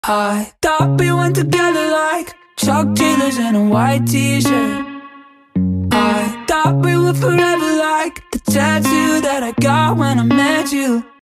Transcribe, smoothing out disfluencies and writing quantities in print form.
I thought we went together like Chuck Taylors in a white t-shirt. I thought we were forever like the tattoo that I got when I met you.